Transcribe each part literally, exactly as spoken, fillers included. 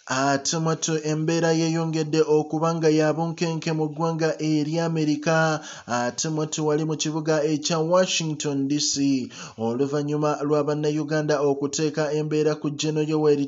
Ate mwattu embeera yeeyongedde okubanga yabunkenke mu ggwanga eri Amerika. Ate mwattu wali mu kibuga ekya Washington D C oluvannyuma lwa bannayuganda okuteeka embeera ku Jeno Yoweri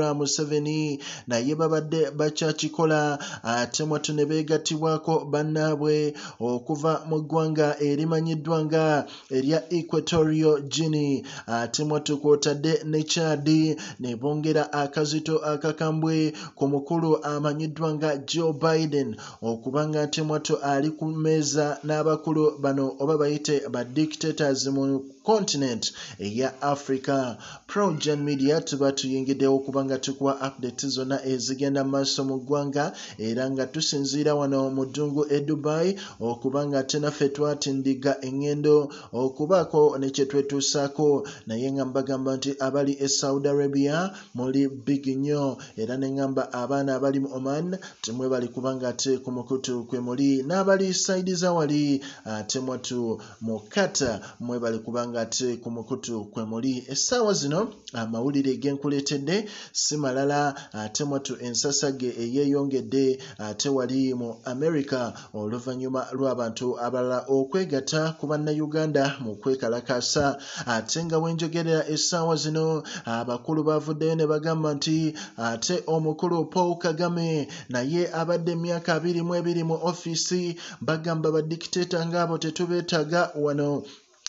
Museveni naye babadde bakyakikola. Ate mwattu ne beegattibwako bannaabwe okuva mu ggwanga erimanyiddwa nga erya Equatorial Guinea. Ate mwattu kw'otadde ne Chad ne bongera akazito akakambwe ku mukulu amanyiddwa nga Joe Biden okubanga ate mwattu ali ku mmeeza n'abakulu bano oba bayite ba dictators mu continent eya Africa. Progen Media tuba tuyingiddewo okubanga tukuwa update zonna ezigenda mu maaso mu ggwanga era nga tusinziira wano mu ddungu e Dubai okubanga ate naffe twatindiga engendo okubaako ne kye twetuusaako, naye nga mbagamba nti abali e Saudi Arabia muli big nnyo era ne ngamba abaana abali mu Oman temwe bali kubanga ate ku mukutu kwe muli, n'abali side za wali ate mwattu mu Qatar mwe bali kubanga ate ku mukutu kwe muli. Essaawa zino amawulire genkuleetedde si malala ate mwattu ensasage eyeeyongedde ate wali mu America oluvannyuma lw'abantu abalala okwegatta ku bannayuganda mu kwekalakaasa. Ate nga wenjogerera essaawa zino abakulu bavuddeyo ne bagamba nti ate omukulu Paul Kagame naye abadde emyaka abiri mu ebiri mu ofiisi bagamba ba dictator ng'abo tetubeetaaga wano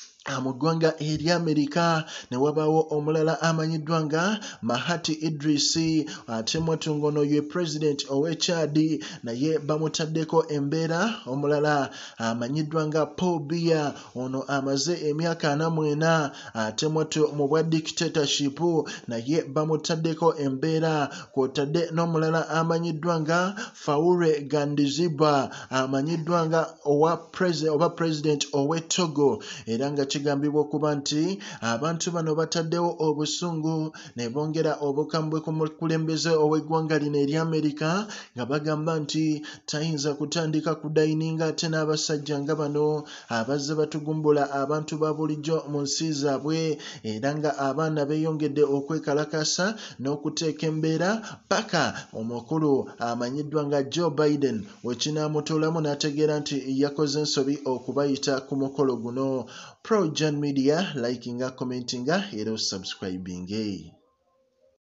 mu ggwanga eri Amerika. Ne wabaawo omulala amanyiddwa nga Mahati Idris ate mwattu ngono ye president ow'e Chad naye bamutaddeko embeera. Omulala amanyiddwa nga Paul Biya ono amaze emyaka ana mu ena ate mwattu mu bwa dictatorship naye bamutaddeko embeera. Kw'otadde n'omulala amanyiddwa nga Faure Gandizibwa amanyiddwa nga owa president oba president ow'e Togo era nga kigambibwa okuba nti abantu bano bataddewo obusungu ne bongera obukambwe ku mukulembeze ow'eggwanga lino eri Amerika nga bagamba nti tayinza kutandika kudayininga ate n'abasajja nga bano abazze batugumbula abantu ba bulijjo mu nsi zaabwe era nga abaana beeyongedde okwekalakasa n'okuteeka embeera paka omukulu amanyiddwa nga Joe Biden wekinaamutuulamu n'ategeera nti yakoze ensobi okubayita ku mukolo guno. Progen Media likinga commentinga era subscribing.